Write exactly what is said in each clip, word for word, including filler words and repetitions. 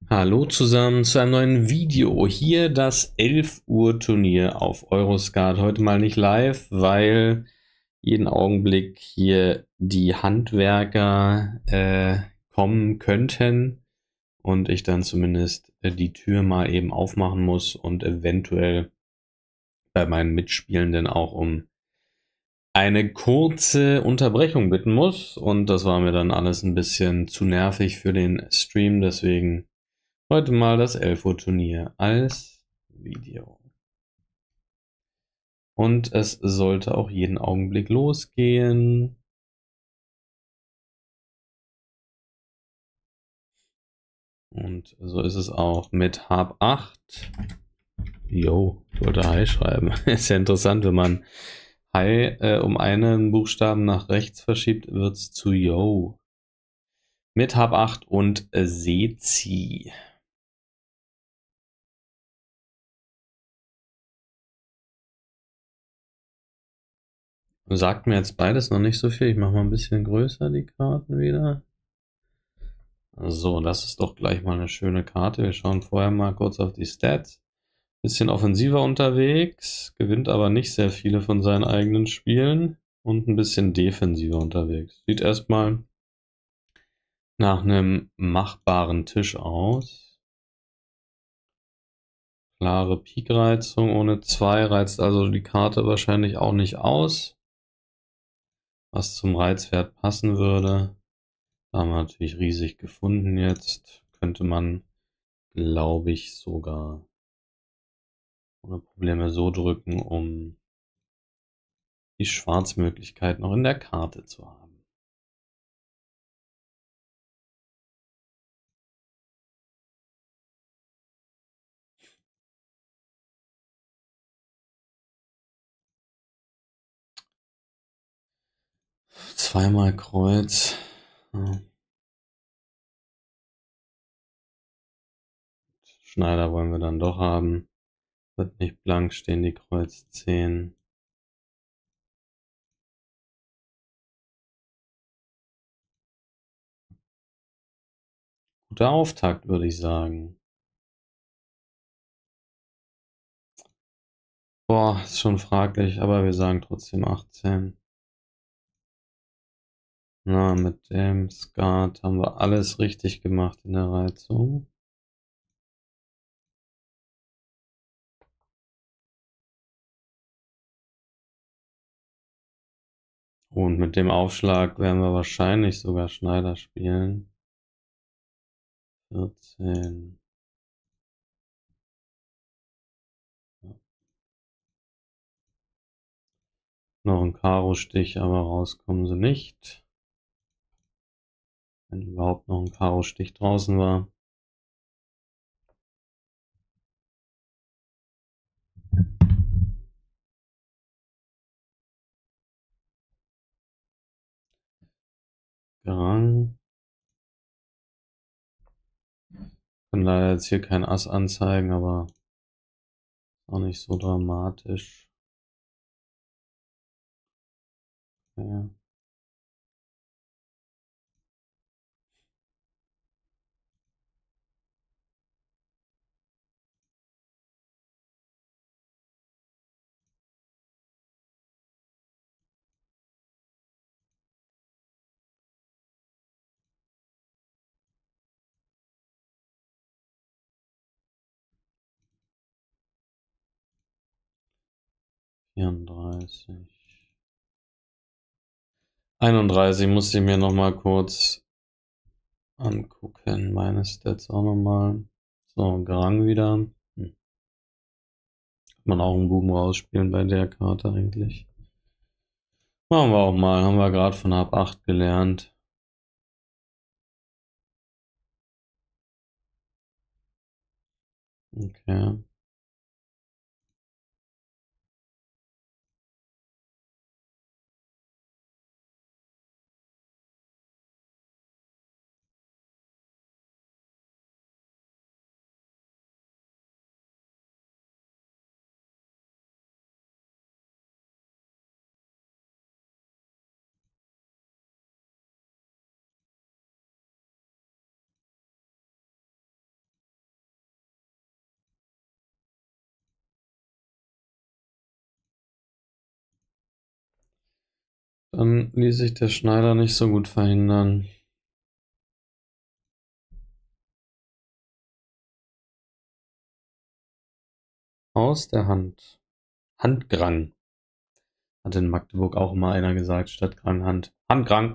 Hallo zusammen zu einem neuen Video. Hier das elf Uhr Turnier auf Euroskat. Heute mal nicht live, weil jeden Augenblick hier die Handwerker äh, kommen könnten und ich dann zumindest äh, die Tür mal eben aufmachen muss und eventuell bei meinen Mitspielenden auch um eine kurze Unterbrechung bitten muss. Und das war mir dann alles ein bisschen zu nervig für den Stream, deswegen heute mal das elf Uhr Turnier als Video. Und es sollte auch jeden Augenblick losgehen. Und so ist es auch mit Hab acht. Jo, ich wollte Hi schreiben. Ist ja interessant, wenn man Hi äh, um einen Buchstaben nach rechts verschiebt, wird es zu Yo. Mit Hab acht und äh, Sezi. Sagt mir jetzt beides noch nicht so viel. Ich mache mal ein bisschen größer die Karten wieder. So, das ist doch gleich mal eine schöne Karte. Wir schauen vorher mal kurz auf die Stats. Bisschen offensiver unterwegs, gewinnt aber nicht sehr viele von seinen eigenen Spielen und ein bisschen defensiver unterwegs. Sieht erstmal nach einem machbaren Tisch aus. Klare Pikreizung ohne zwei reizt also die Karte wahrscheinlich auch nicht aus, was zum Reizwert passen würde. Da haben wir natürlich riesig gefunden jetzt. Könnte man, glaube ich, sogar ohne Probleme so drücken, um die Schwarzmöglichkeit noch in der Karte zu haben. Zweimal Kreuz. Ja. Schneider wollen wir dann doch haben. Wird nicht blank stehen, die Kreuz zehn. Guter Auftakt, würde ich sagen. Boah, ist schon fraglich, aber wir sagen trotzdem achtzehn. Na, mit dem Skat haben wir alles richtig gemacht in der Reizung. Und mit dem Aufschlag werden wir wahrscheinlich sogar Schneider spielen. vierzehn. Ja. Noch ein Karo-Stich, aber rauskommen sie nicht. Wenn überhaupt noch ein Karo-Stich draußen war. Gerang. Kann leider jetzt hier kein Ass anzeigen, aber auch nicht so dramatisch. Ja. vierunddreißig. einunddreißig musste ich mir noch mal kurz angucken. Meine Stats auch noch mal. So, Gerang wieder. Hm. Kann man auch einen Buben rausspielen bei der Karte eigentlich. Machen wir auch mal. Haben wir gerade von Hab acht gelernt. Okay. Dann ließ sich der Schneider nicht so gut verhindern. Aus der Hand. Handgrang. Hat in Magdeburg auch mal einer gesagt, statt Granghand. Handgrang.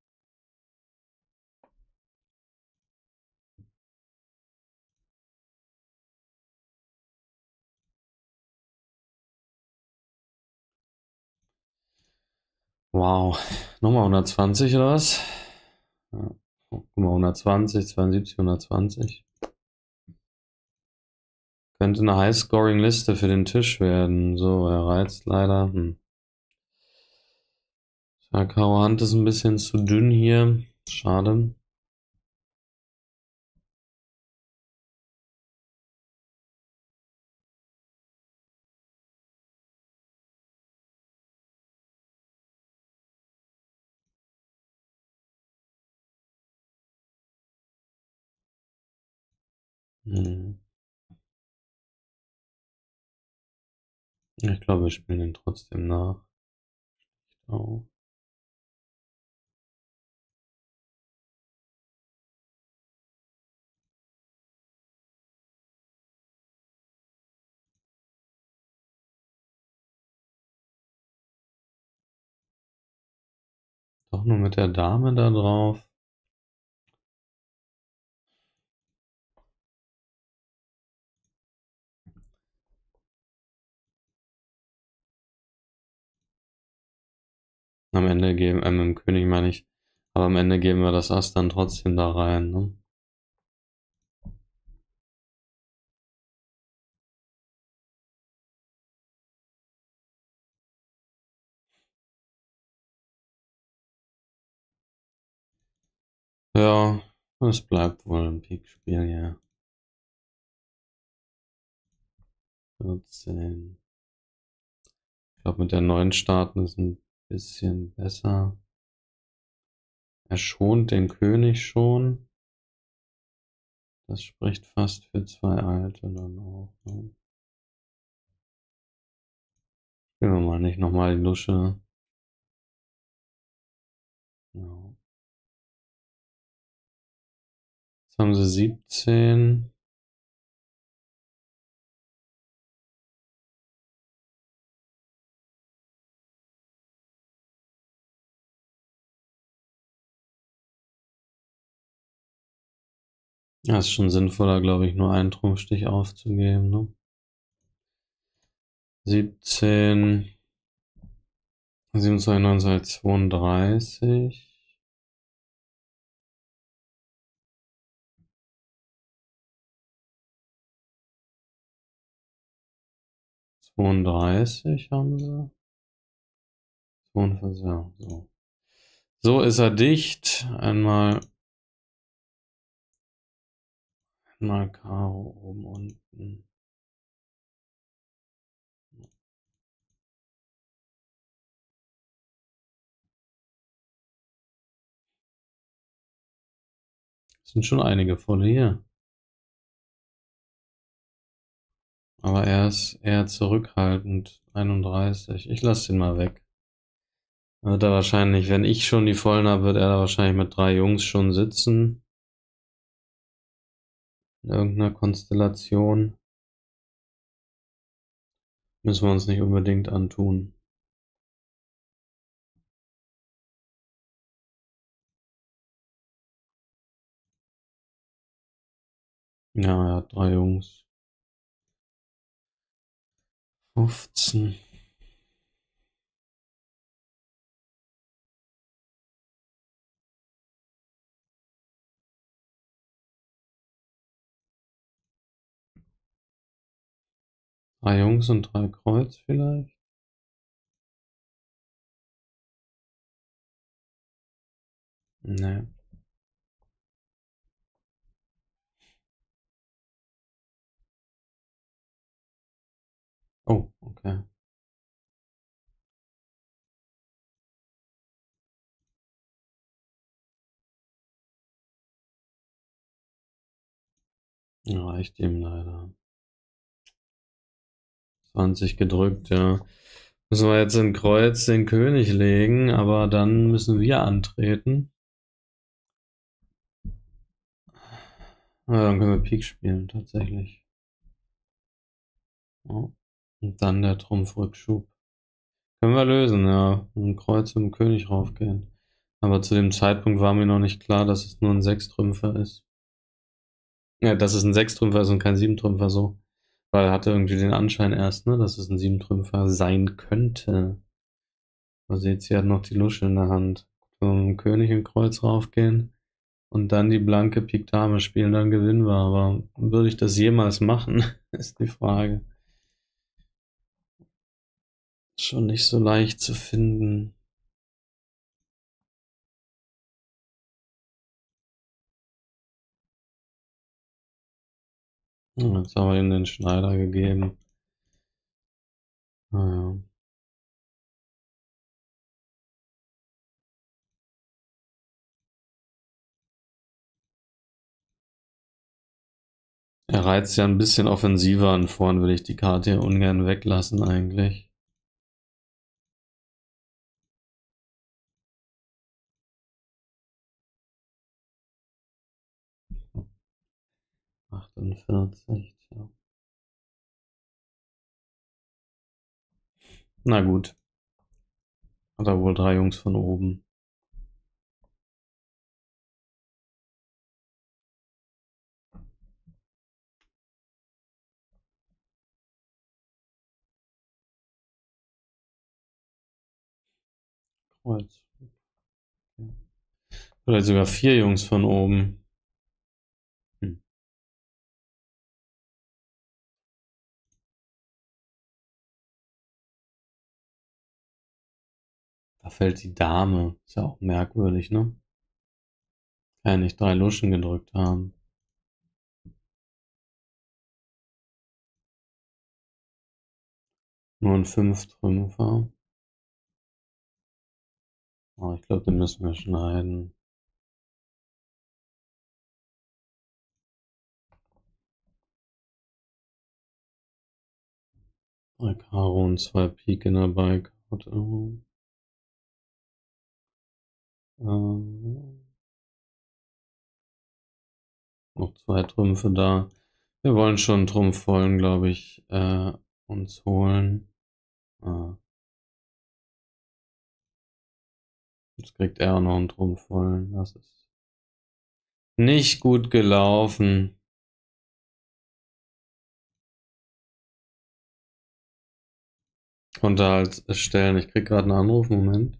Wow. Nochmal hundertzwanzig oder was? Ja. Guck mal, hundertzwanzig, zweiundsiebzig, hundertzwanzig. Könnte eine High-Scoring-Liste für den Tisch werden. So, er reizt leider. Hm. Ja, Karo Hand ist ein bisschen zu dünn hier. Schade. Hm. Ich glaube, wir spielen den trotzdem nach. Oh. Doch nur mit der Dame da drauf. Am Ende geben, äh, mit dem König meine ich, aber am Ende geben wir das Ass dann trotzdem da rein, ne? Ja, es bleibt wohl ein Pik-Spiel, ja. vierzehn. Ich glaube, mit der neuen starten ist ein bisschen besser. Er schont den König schon. Das spricht fast für zwei Alte dann auch. Ne? Spielen wir mal nicht nochmal die Lusche. Ja. Jetzt haben sie siebzehn. Ja, ist schon sinnvoller, glaube ich, nur einen Trumpfstich aufzugeben. Ne? siebzehn. siebenundzwanzig, neunundzwanzig, zweiunddreißig. zweiunddreißig haben sie. zweiundvierzig, ja, so. So ist er dicht. Einmal, einmal Karo oben, unten. Es sind schon einige volle hier. Aber er ist eher zurückhaltend. einunddreißig. Ich lasse den mal weg. Wird er wahrscheinlich, wenn ich schon die vollen habe, wird er da wahrscheinlich mit drei Jungs schon sitzen. In irgendeiner Konstellation. Müssen wir uns nicht unbedingt antun. Ja, er hat drei Jungs. fünfzehn. Drei Jungs und drei Kreuz vielleicht? Nee. Oh, okay. Reicht ihm leider. zwanzig gedrückt, ja. Müssen wir jetzt in Kreuz den König legen, aber dann müssen wir antreten. Ja, dann können wir Pik spielen, tatsächlich. Ja. Und dann der Trumpfrückschub. Können wir lösen, ja. Ein Kreuz und ein König raufgehen. Aber zu dem Zeitpunkt war mir noch nicht klar, dass es nur ein Sechstrümpfer ist. Ja, dass es ein Sechstrümpfer ist und kein Siebentrümpfer so. Weil er hatte irgendwie den Anschein erst, ne, dass es ein Siebentrümpfer sein könnte. Also jetzt hier hat noch die Lusche in der Hand. So, König und Kreuz raufgehen und dann die blanke Pik Dame spielen, dann gewinnen wir. Aber würde ich das jemals machen, ist die Frage. Schon nicht so leicht zu finden. Jetzt haben wir ihm den Schneider gegeben. Naja. Er reizt ja ein bisschen offensiver an. Vorn will ich die Karte hier ungern weglassen eigentlich. achtundvierzig, ja. Na gut. Hat er wohl drei Jungs von oben. Kreuz. Ja. Vielleicht sogar vier Jungs von oben. Hm. Da fällt die Dame. Ist ja auch merkwürdig, ne? Kann ja nicht drei Luschen gedrückt haben. Nur ein Fünftrümpfer. Oh, ich glaube, den müssen wir schneiden. Drei Karo und zwei Pik in der Beikarte. Ähm, noch zwei Trümpfe da. Wir wollen schon einen Trumpf vollen, glaube ich, äh, uns holen. Ah. Jetzt kriegt er auch noch einen Trumpf vollen. Das ist nicht gut gelaufen. Konnte halt stellen. Ich krieg gerade einen Anruf. Moment.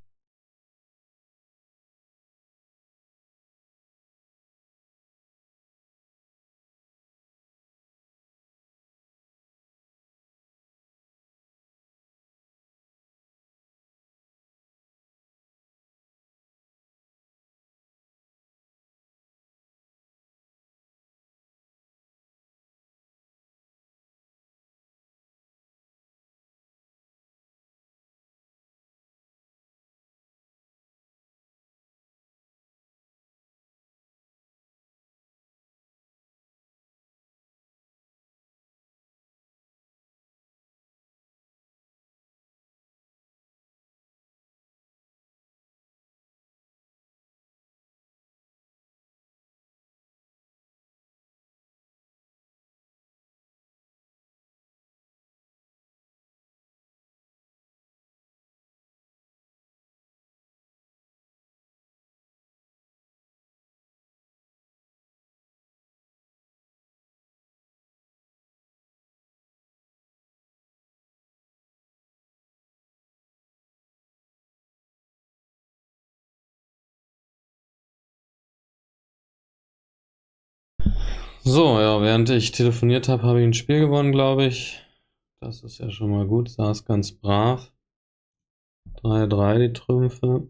So, ja, während ich telefoniert habe, habe ich ein Spiel gewonnen, glaube ich. Das ist ja schon mal gut. Saß ganz brav. drei drei die Trümpfe.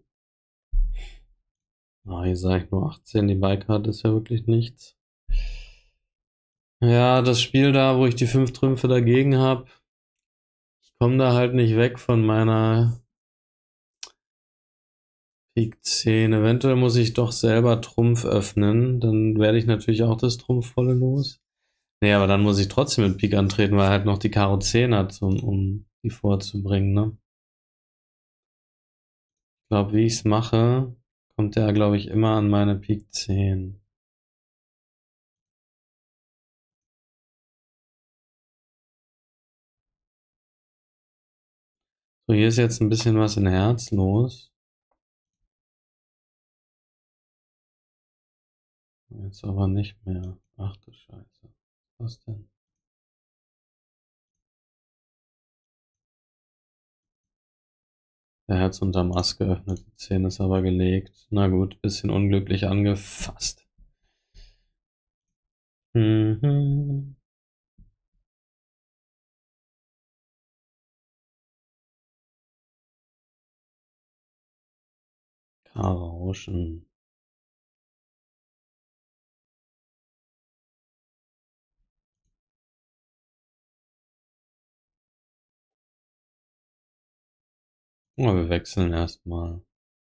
Ah, hier sage ich nur achtzehn. Die Beikarte ist ja wirklich nichts. Ja, das Spiel da, wo ich die fünf Trümpfe dagegen habe. Ich komme da halt nicht weg von meiner Pik zehn. Eventuell muss ich doch selber Trumpf öffnen. Dann werde ich natürlich auch das Trumpfvolle los. Nee, aber dann muss ich trotzdem mit Pik antreten, weil er halt noch die Karo zehn hat, um, um die vorzubringen, ne? Ich glaube, wie ich es mache, kommt der, glaube ich, immer an meine Pik zehn. So, hier ist jetzt ein bisschen was in Herz los. Jetzt aber nicht mehr. Ach du Scheiße. Was denn? Der Herz unterm Ast geöffnet, die zehn ist aber gelegt. Na gut, bisschen unglücklich angefasst. Mhm. Rauschen. Oh, wir wechseln erstmal.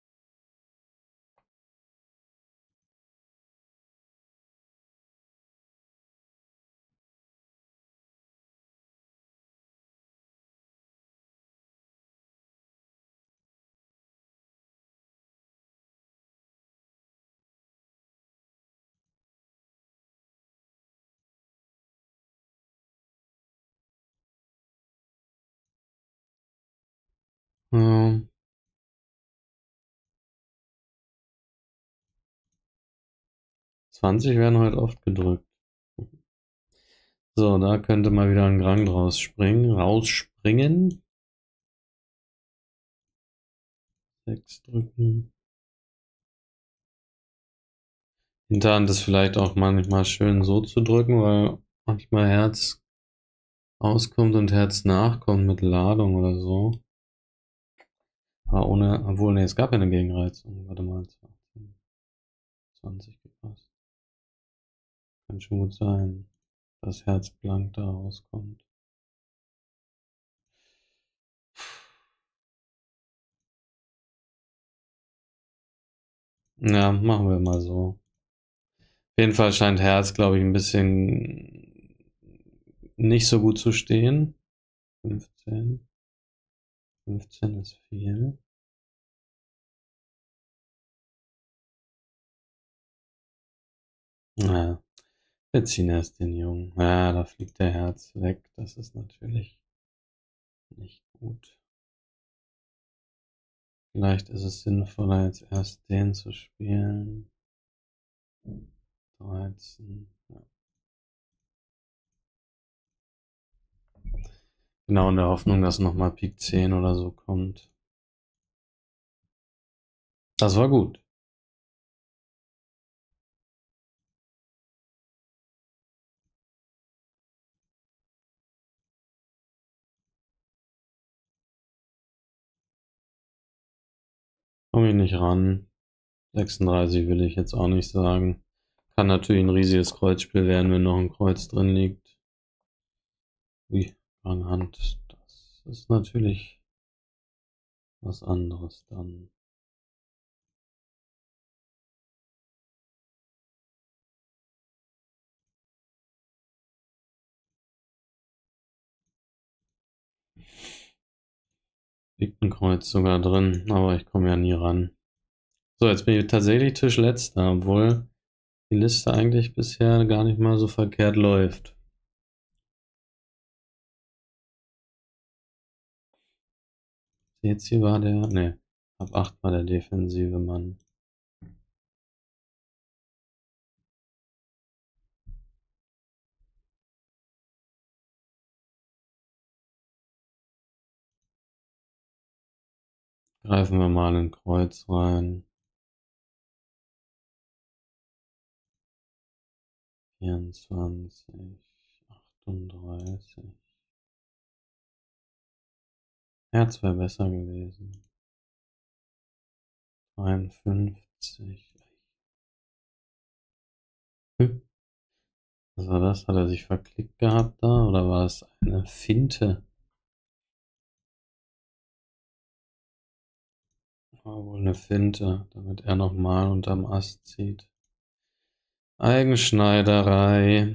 Ja. zwanzig werden heute oft gedrückt. So, da könnte mal wieder ein Grang rausspringen. Rausspringen. sechs drücken. Hinterhand ist vielleicht auch manchmal schön so zu drücken, weil manchmal Herz auskommt und Herz nachkommt mit Ladung oder so. Aber ohne, obwohl, ne, es gab ja eine Gegenreizung. Warte mal, zwanzig gepasst. Kann schon gut sein, dass Herz blank da rauskommt. Ja, machen wir mal so. Auf jeden Fall scheint Herz, glaube ich, ein bisschen nicht so gut zu stehen. fünfzehn. fünfzehn ist viel. Naja, wir ziehen erst den Jungen. Ja, da fliegt der Herz weg. Das ist natürlich nicht gut. Vielleicht ist es sinnvoller, jetzt erst den zu spielen. dreizehn. Ja. Genau in der Hoffnung, dass nochmal Pik zehn oder so kommt. Das war gut. Komme ich nicht ran. sechsunddreißig will ich jetzt auch nicht sagen. Kann natürlich ein riesiges Kreuzspiel werden, wenn noch ein Kreuz drin liegt. Ui, Hand. Das ist natürlich was anderes dann. Liegt ein Kreuz sogar drin, aber ich komme ja nie ran. So, jetzt bin ich tatsächlich Tischletzter, obwohl die Liste eigentlich bisher gar nicht mal so verkehrt läuft. Jetzt hier war der, ne, ab acht war der defensive Mann. Greifen wir mal in Kreuz rein. vierundzwanzig, achtunddreißig. Herz wäre besser gewesen. dreiundfünfzig. Hm. Was war das? Hat er sich verklickt gehabt da? Oder war es eine Finte? War wohl eine Finte, damit er nochmal unterm Ast zieht. Eigenschneiderei.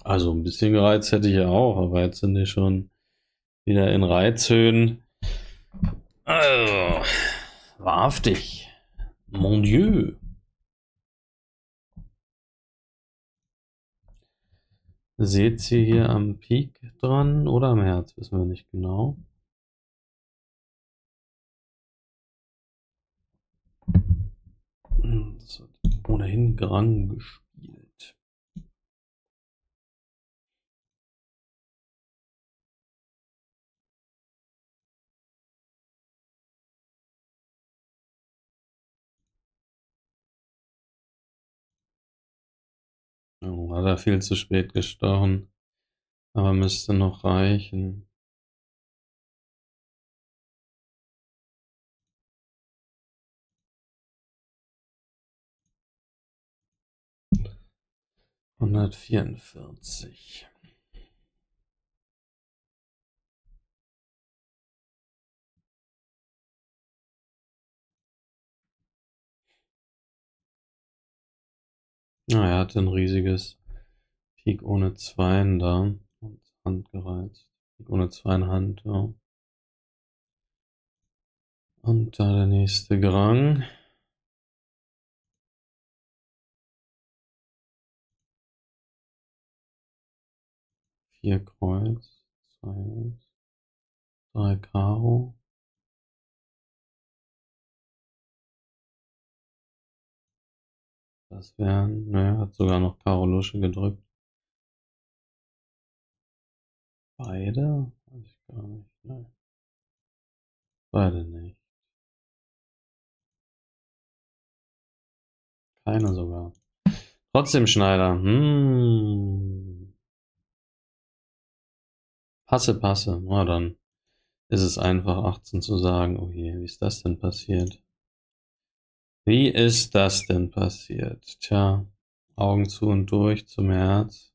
Also ein bisschen gereizt hätte ich ja auch, aber jetzt sind die schon wieder in Reizhöhen. Also, wahrhaftig. Mon Dieu. Seht ihr hier am Peak dran oder am Herz? Wissen wir nicht genau. Das wird ohnehin Grang gespielt. Oh, hat er viel zu spät gestochen. Aber müsste noch reichen. hundertvierundvierzig. Ja, er hatte ein riesiges Pik ohne Zweien da. Und Hand gereizt. Pik ohne Zweien Hand, ja. Und da der nächste Grang. Vier Kreuz, zwei Ass, drei Karo. Das wären, ne, hat sogar noch Karo Lusche gedrückt. Beide? Weiß ich gar nicht, ne. Beide nicht. Keine sogar. Trotzdem Schneider. Hm. Passe, passe. Na dann ist es einfach achtzehn zu sagen. Oh je, wie ist das denn passiert? Wie ist das denn passiert? Tja, Augen zu und durch zum Herz.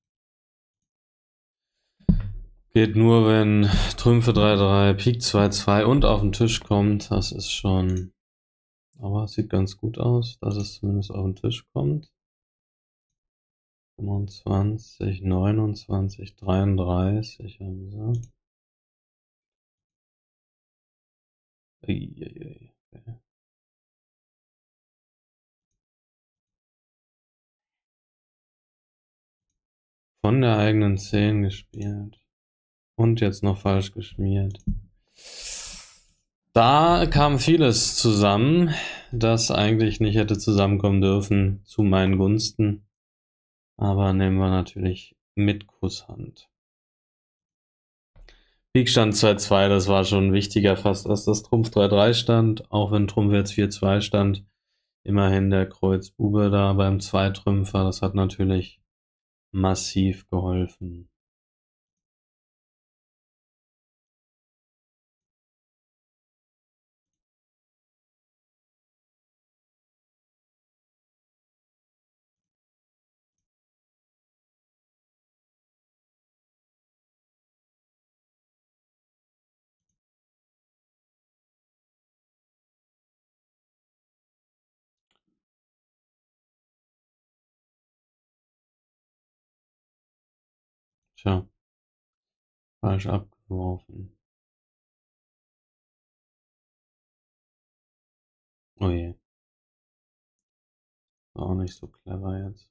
Geht nur, wenn Trümpfe drei drei, Pik zwei zwei und auf den Tisch kommt. Das ist schon... Aber es sieht ganz gut aus, dass es zumindest auf den Tisch kommt. fünfundzwanzig, neunundzwanzig, dreiunddreißig haben sie. Eieiei. Okay. Von der eigenen zehn gespielt. Und jetzt noch falsch geschmiert. Da kam vieles zusammen, das eigentlich nicht hätte zusammenkommen dürfen zu meinen Gunsten. Aber nehmen wir natürlich mit Kusshand. Pik stand zwei zwei, das war schon wichtiger fast, als das Trumpf drei drei stand. Auch wenn Trumpf jetzt vier zwei stand. Immerhin der Kreuz Bube da beim Zweitrümpfer, das hat natürlich massiv geholfen. Tja, falsch abgeworfen. Oh je. War auch nicht so clever jetzt.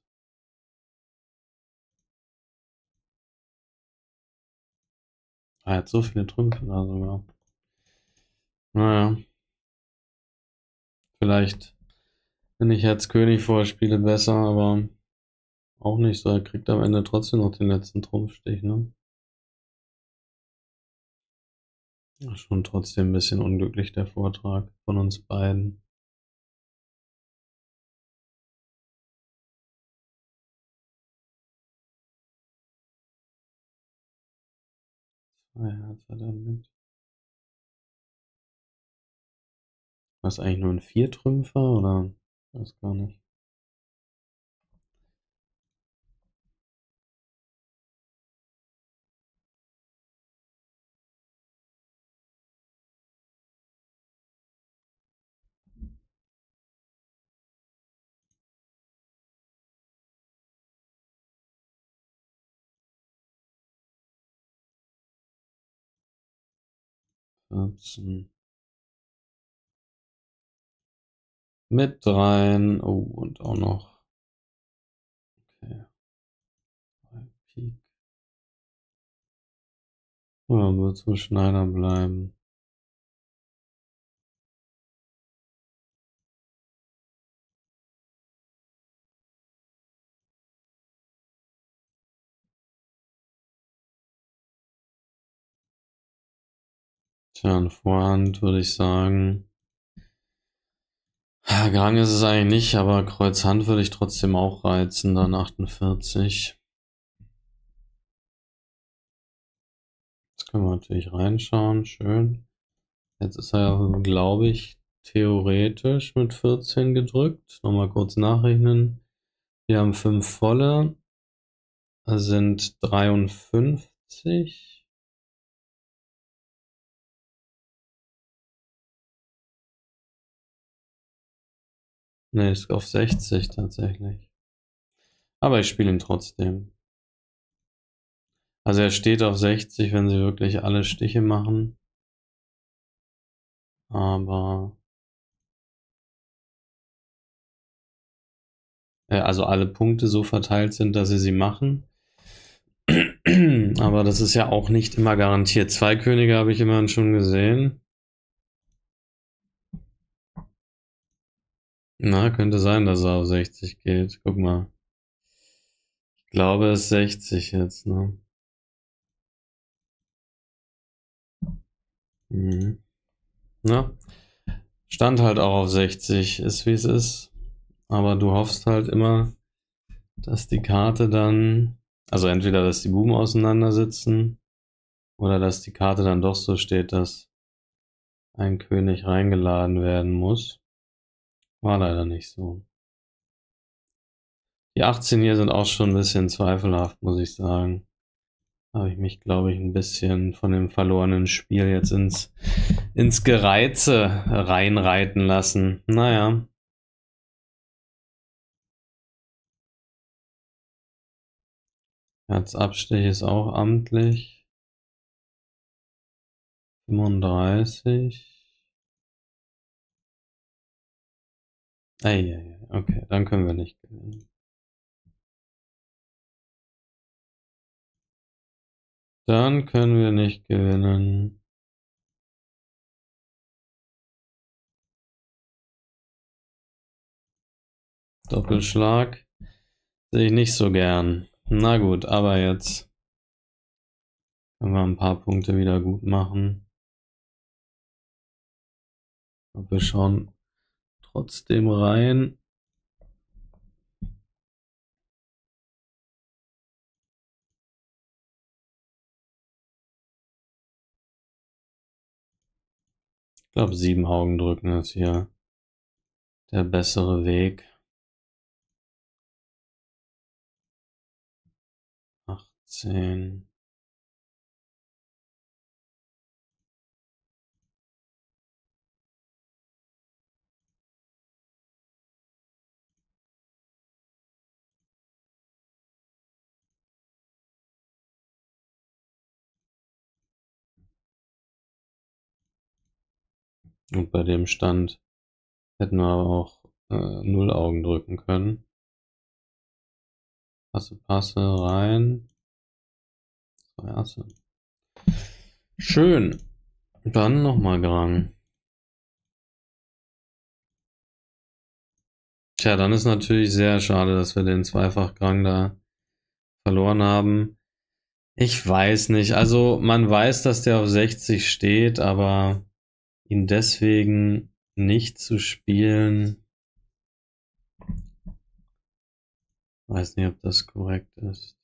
Er hat so viele Trümpfe da sogar. Naja. Vielleicht, wenn ich Herz König vorspiele, besser, aber auch nicht so. Er kriegt am Ende trotzdem noch den letzten Trumpfstich, ne? Schon trotzdem ein bisschen unglücklich der Vortrag von uns beiden. Zwei Herz hat er mit. Was eigentlich nur ein Viertrümpfer oder? Ich weiß gar nicht. vierzehn. Mit rein. Oh, und auch noch. Okay. Pik. Ja, wird so Schneider bleiben. Tja, in Vorhand würde ich sagen. Ja, Gang ist es eigentlich nicht, aber Kreuz Hand würde ich trotzdem auch reizen, dann achtundvierzig. Jetzt können wir natürlich reinschauen, schön. Jetzt ist er, glaube ich, theoretisch mit vierzehn gedrückt. Nochmal kurz nachrechnen. Wir haben fünf volle, das sind dreiundfünfzig. Ne, ist auf sechzig tatsächlich. Aber ich spiele ihn trotzdem. Also er steht auf sechzig, wenn sie wirklich alle Stiche machen. Aber äh, also alle Punkte so verteilt sind, dass sie sie machen. Aber das ist ja auch nicht immer garantiert. Zwei Könige habe ich immerhin schon gesehen. Na, könnte sein, dass er auf sechzig geht. Guck mal. Ich glaube, es ist sechzig jetzt, ne? Mhm. Na, stand halt auch auf sechzig, ist wie es ist. Aber du hoffst halt immer, dass die Karte dann, also entweder, dass die Buben auseinandersitzen oder dass die Karte dann doch so steht, dass ein König reingeladen werden muss. War leider nicht so. Die achtzehn hier sind auch schon ein bisschen zweifelhaft, muss ich sagen. Habe ich mich, glaube ich, ein bisschen von dem verlorenen Spiel jetzt ins, ins Gereize reinreiten lassen. Naja. Herzabstich ist auch amtlich. fünfunddreißig. Eieiei, okay, dann können wir nicht gewinnen. Dann können wir nicht gewinnen. Doppelschlag sehe ich nicht so gern. Na gut, aber jetzt können wir ein paar Punkte wieder gut machen. Und wir schauen trotzdem rein. Ich glaube, sieben Augen drücken ist hier der bessere Weg. achtzehn. Und bei dem Stand hätten wir aber auch äh, null Augen drücken können. Passe, passe, rein. Zwei Asse. Schön. Dann nochmal Grang. Tja, dann ist natürlich sehr schade, dass wir den Zweifach-Grang da verloren haben. Ich weiß nicht. Also man weiß, dass der auf sechzig steht, aber ihn deswegen nicht zu spielen, weiß nicht, ob das korrekt ist.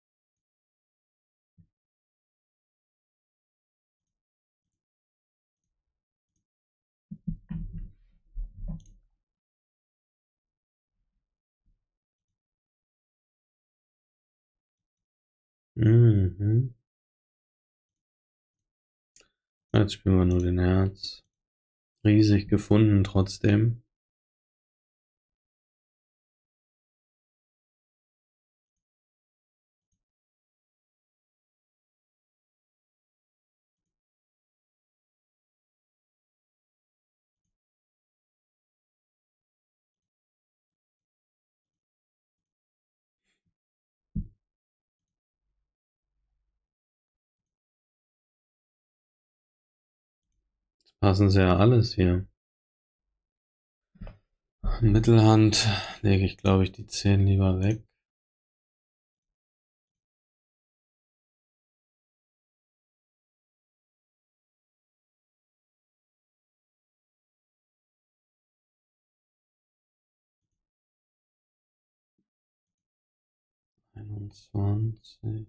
Mhm. Jetzt spielen wir nur den Herz. Riesig gefunden trotzdem. Passen sie ja alles hier. Mittelhand lege ich, glaube ich, die zehn lieber weg. einundzwanzig.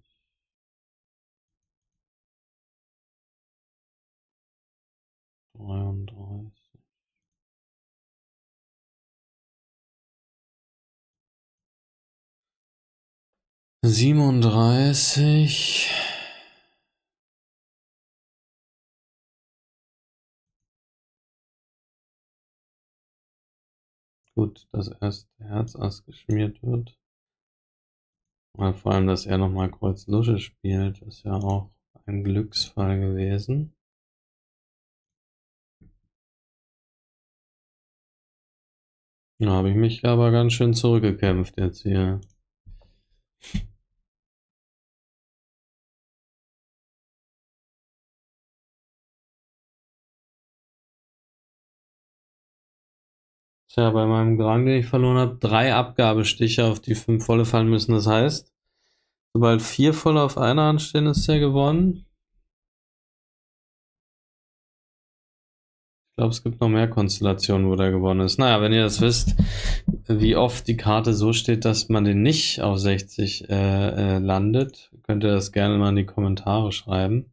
dreiunddreißig. siebenunddreißig. Gut, dass erst der Herzass geschmiert wird. Weil vor allem, dass er nochmal Kreuz Lusche spielt, ist ja auch ein Glücksfall gewesen. Da habe ich mich aber ganz schön zurückgekämpft jetzt hier. Tja, bei meinem Grang, den ich verloren habe, drei Abgabestiche auf die fünf volle fallen müssen. Das heißt, sobald vier volle auf einer Hand stehen, ist er gewonnen. Ich glaube, es gibt noch mehr Konstellationen, wo der gewonnen ist. Naja, wenn ihr das wisst, wie oft die Karte so steht, dass man den nicht auf sechzig äh, äh, landet, könnt ihr das gerne mal in die Kommentare schreiben.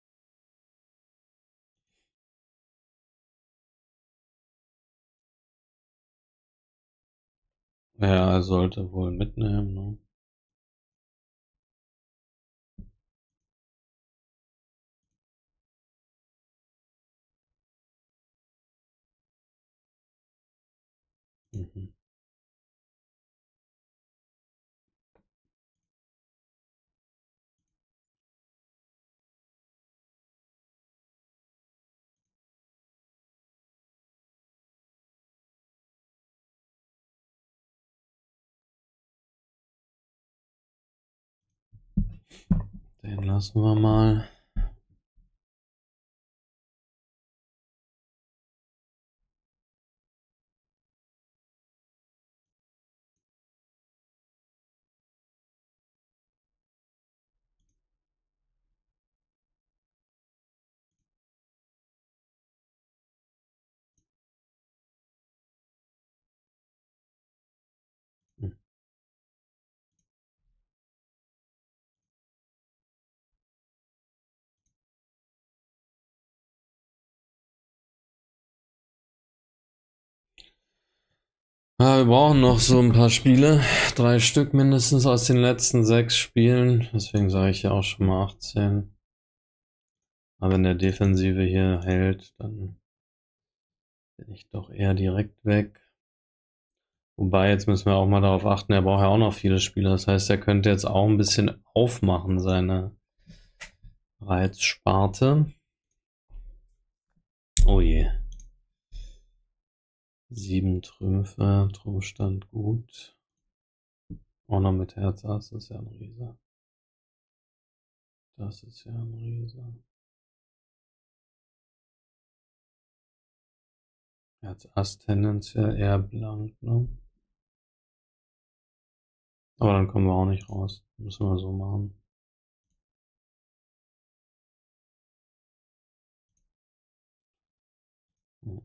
Ja, er sollte wohl mitnehmen, ne? Mhm. Den lassen wir mal. Hm. Ja, wir brauchen noch so ein paar Spiele. Drei Stück mindestens aus den letzten sechs Spielen. Deswegen sage ich ja auch schon mal achtzehn. Aber wenn der Defensive hier hält, dann bin ich doch eher direkt weg. Wobei, jetzt müssen wir auch mal darauf achten, er braucht ja auch noch viele Spieler. Das heißt, er könnte jetzt auch ein bisschen aufmachen, seine Reizsparte. Oh je. Sieben Trümpfe, Trumpf stand gut. Auch noch mit Herz Ass, das ist ja ein Riese. Das ist ja ein Riese. Herz Ass tendenziell eher blank, ne? Aber dann kommen wir auch nicht raus. Müssen wir so machen. Ja.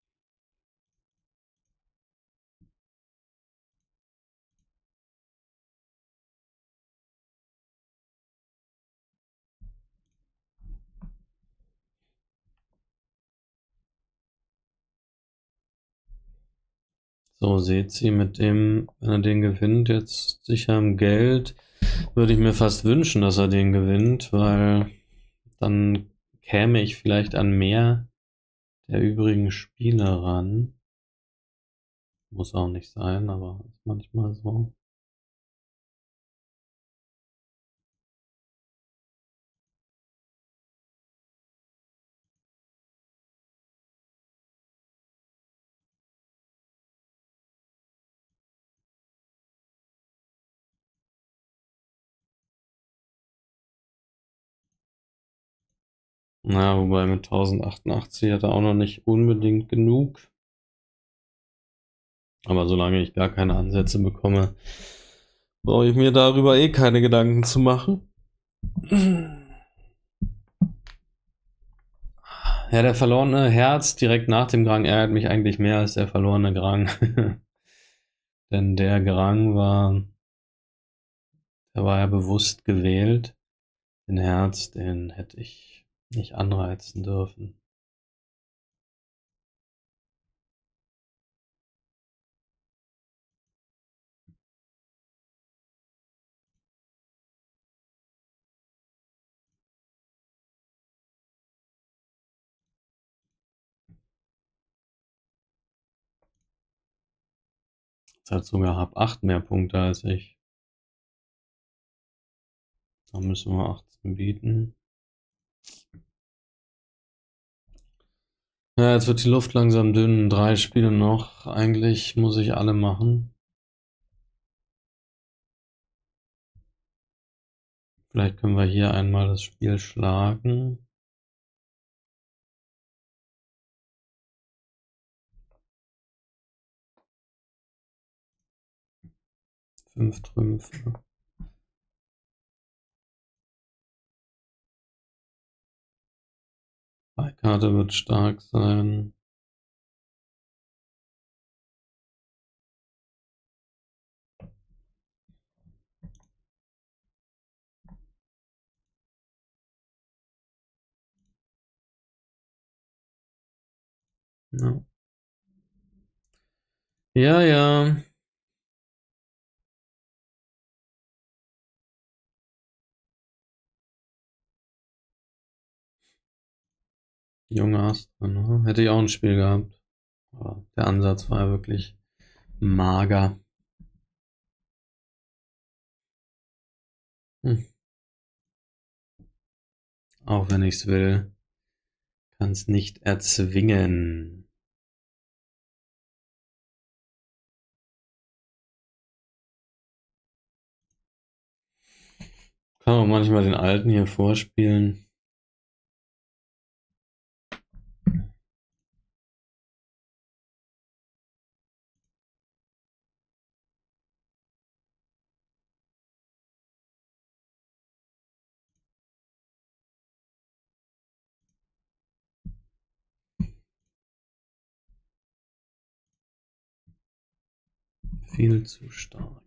So, seht sie mit dem, wenn er den gewinnt, jetzt sicher im Geld, würde ich mir fast wünschen, dass er den gewinnt, weil dann käme ich vielleicht an mehr der übrigen Spiele ran. Muss auch nicht sein, aber ist manchmal so. Na, wobei mit tausendachundachtzig hat er auch noch nicht unbedingt genug. Aber solange ich gar keine Ansätze bekomme, brauche ich mir darüber eh keine Gedanken zu machen. Ja, der verlorene Herz direkt nach dem Grang ärgert mich eigentlich mehr als der verlorene Grang. Denn der Grang war, der war ja bewusst gewählt. Den Herz, den hätte ich nicht anreizen dürfen. Jetzt hat sogar Hab acht mehr Punkte als ich. Da müssen wir achtzehn bieten. Ja, jetzt wird die Luft langsam dünn. Drei Spiele noch. Eigentlich muss ich alle machen. Vielleicht können wir hier einmal das Spiel schlagen. Fünf Trümpfe. Beikarte wird stark sein. Ja, ja. ja. Junge Astra, ne? Hätte ich auch ein Spiel gehabt. Aber der Ansatz war ja wirklich mager. Hm. Auch wenn ich's will, kann es nicht erzwingen. Kann man manchmal den Alten hier vorspielen. Viel zu stark.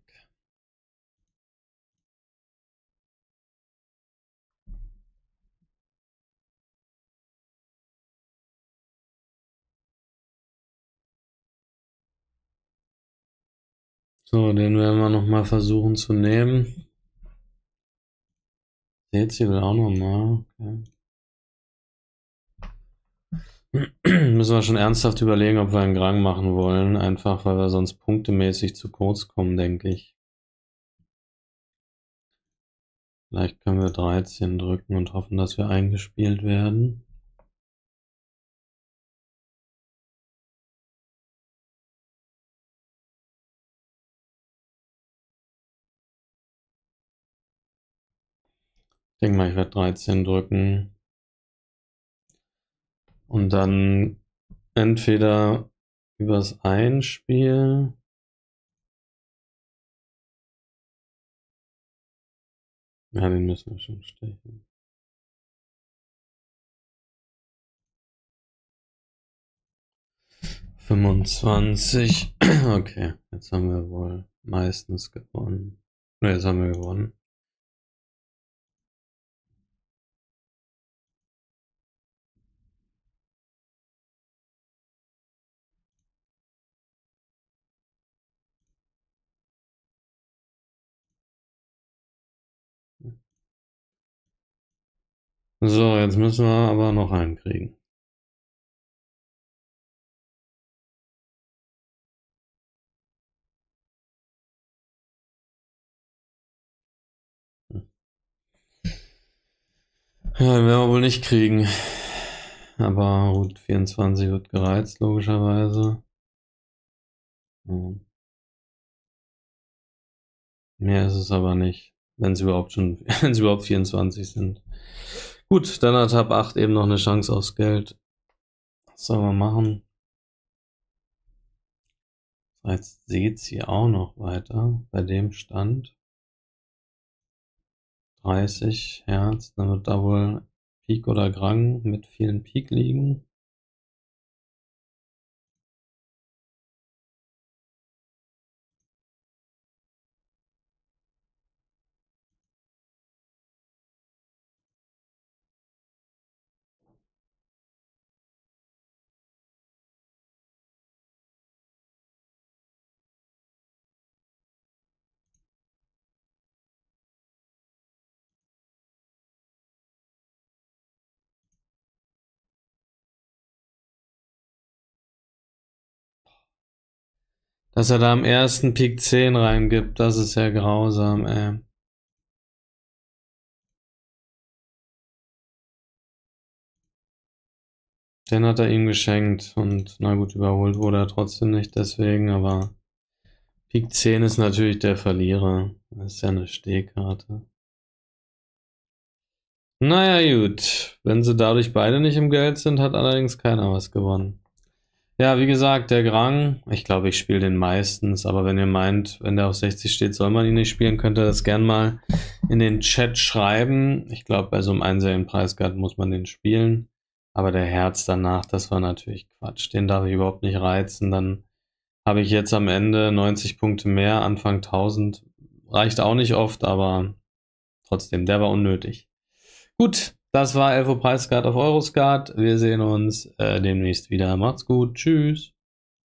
So, den werden wir nochmal versuchen zu nehmen. Jetzt hier will auch nochmal. Okay. Müssen wir schon ernsthaft überlegen, ob wir einen Grang machen wollen. Einfach, weil wir sonst punktemäßig zu kurz kommen, denke ich. Vielleicht können wir dreizehn drücken und hoffen, dass wir eingespielt werden. Ich denke mal, ich werde dreizehn drücken. Und dann entweder übers Einspiel. Ja, den müssen wir schon stechen. fünfundzwanzig. Okay, jetzt haben wir wohl meistens gewonnen. Ne, jetzt haben wir gewonnen. So, jetzt müssen wir aber noch einen kriegen. Ja, den werden wir wohl nicht kriegen. Aber Route vierundzwanzig wird gereizt, logischerweise. Ja. Mehr ist es aber nicht. Wenn es überhaupt schon, wenn es überhaupt vierundzwanzig sind. Gut, dann hat Tab acht eben noch eine Chance aufs Geld. Was soll man machen? Jetzt sieht sie auch noch weiter bei dem Stand. dreißig Hertz, dann wird da wohl Pik oder Grang mit vielen Pik liegen. Dass er da am ersten Pik zehn reingibt, das ist ja grausam, ey. Den hat er ihm geschenkt und na gut, überholt wurde er trotzdem nicht deswegen, aber Pik zehn ist natürlich der Verlierer. Das ist ja eine Stehkarte. Naja gut, wenn sie dadurch beide nicht im Geld sind, hat allerdings keiner was gewonnen. Ja, wie gesagt, der Grang, ich glaube, ich spiele den meistens, aber wenn ihr meint, wenn der auf sechzig steht, soll man ihn nicht spielen, könnt ihr das gern mal in den Chat schreiben. Ich glaube, bei so einem einzelnen Preisgard muss man den spielen, aber der Herz danach, das war natürlich Quatsch. Den darf ich überhaupt nicht reizen, dann habe ich jetzt am Ende neunzig Punkte mehr, Anfang tausend. Reicht auch nicht oft, aber trotzdem, der war unnötig. Gut, das war elf Uhr Preisguard auf Euroscard. Wir sehen uns äh, demnächst wieder. Macht's gut. Tschüss.